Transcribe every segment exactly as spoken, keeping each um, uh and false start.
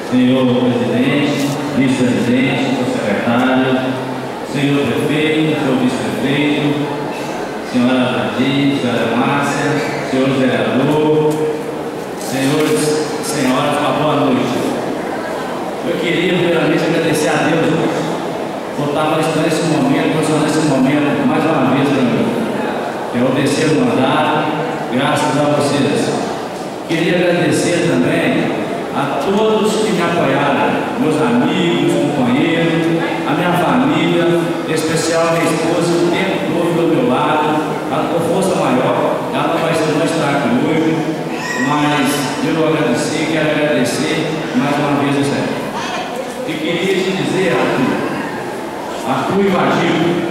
senhor presidente, vice-presidente, secretário, senhor prefeito, senhor vice-prefeito, senhora Nadir, senhora Márcia, senhor vereador, senhores e senhoras, uma boa noite. Eu queria primeiramente agradecer a Deus por estar nesse momento, por nesse momento, mais uma vez para mim. Eu descer o mandato, graças a vocês. Queria agradecer também a todos que me apoiaram, meus amigos, companheiros, a minha família, em especial a minha esposa, o tempo todo do meu lado, ela com força maior, ela não vai não estar aqui hoje, mas eu vou agradecer, quero agradecer mais uma vez isso aí. E queria te dizer, Arthur, Arthur e Vadil,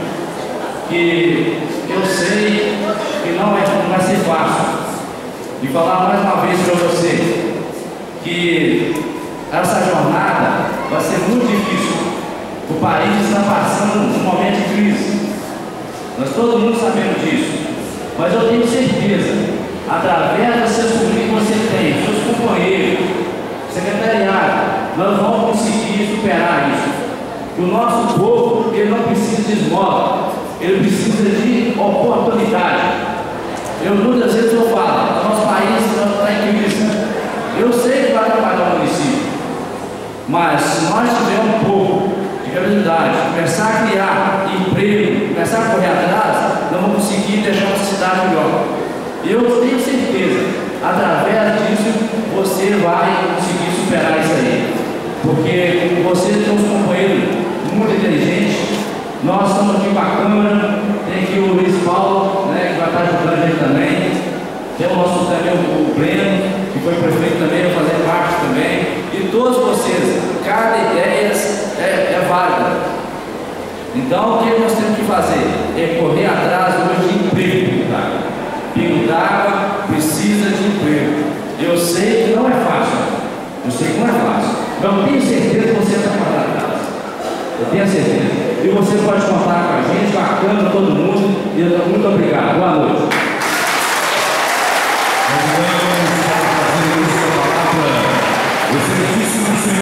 que eu sei que não, é, não vai ser fácil. E falar mais uma vez para você que essa jornada vai ser muito difícil. O país está passando um momento de crise. Nós todo mundo sabemos disso. Mas eu tenho certeza, através da assessoria que você tem, seus companheiros, secretariado, nós vamos conseguir superar isso. O nosso povo, ele não precisa de esmola, ele precisa de oportunidade. Eu muitas vezes eu falo, nosso país está em crise. Eu sei que vai atrapalhar o município, mas se nós tivermos um pouco de credibilidade, começar a criar emprego, começar a correr atrás, nós vamos conseguir deixar nossa cidade melhor. Eu tenho certeza, através disso, você vai conseguir superar isso aí. Porque você tem uns companheiros muito inteligentes, nós estamos aqui com a Câmara, tem aqui o Luiz Paulo, né, que vai estar ajudando a gente também, tem o nosso também o Breno, que foi prefeito também, vai fazer parte também, e todos vocês, cada ideia é, é válida. Então, o que nós temos que fazer? É correr atrás hoje de emprego, tá? Pingo d'Água precisa de emprego. Eu sei que não é fácil, eu sei que não é fácil, mas eu tenho certeza que você vai correr atrás. Eu tenho certeza. E você pode contar com a gente, com a Câmara, todo mundo. E muito obrigado. Boa noite.